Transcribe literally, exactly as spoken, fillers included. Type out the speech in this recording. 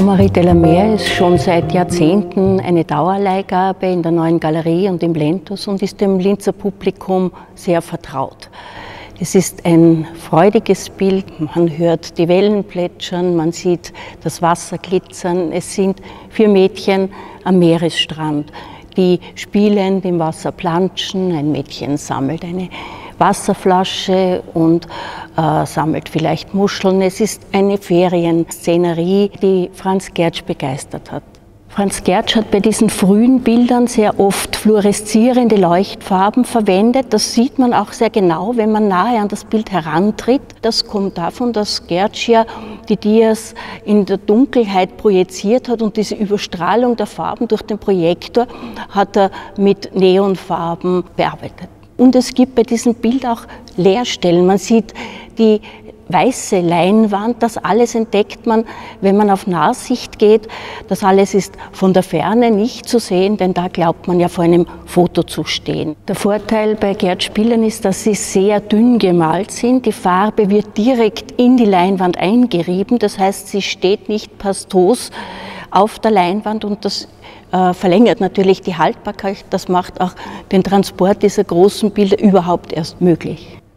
Jean-Marie Delamere ist schon seit Jahrzehnten eine Dauerleihgabe in der Neuen Galerie und im Lentus und ist dem Linzer Publikum sehr vertraut. Es ist ein freudiges Bild, man hört die Wellen plätschern, man sieht das Wasser glitzern. Es sind vier Mädchen am Meeresstrand, die spielend im Wasser planschen. Ein Mädchen sammelt eine Wasserflasche und äh, sammelt vielleicht Muscheln. Es ist eine Ferienszenerie, die Franz Gertsch begeistert hat. Franz Gertsch hat bei diesen frühen Bildern sehr oft fluoreszierende Leuchtfarben verwendet. Das sieht man auch sehr genau, wenn man nahe an das Bild herantritt. Das kommt davon, dass Gertsch ja die Dias in der Dunkelheit projiziert hat und diese Überstrahlung der Farben durch den Projektor hat er mit Neonfarben bearbeitet. Und es gibt bei diesem Bild auch Leerstellen. Man sieht die weiße Leinwand, das alles entdeckt man, wenn man auf Nahsicht geht. Das alles ist von der Ferne nicht zu sehen, denn da glaubt man ja vor einem Foto zu stehen. Der Vorteil bei Gertsch Bildern ist, dass sie sehr dünn gemalt sind. Die Farbe wird direkt in die Leinwand eingerieben, das heißt, sie steht nicht pastos auf der Leinwand und das äh, verlängert natürlich die Haltbarkeit. Das macht auch den Transport dieser großen Bilder überhaupt erst möglich.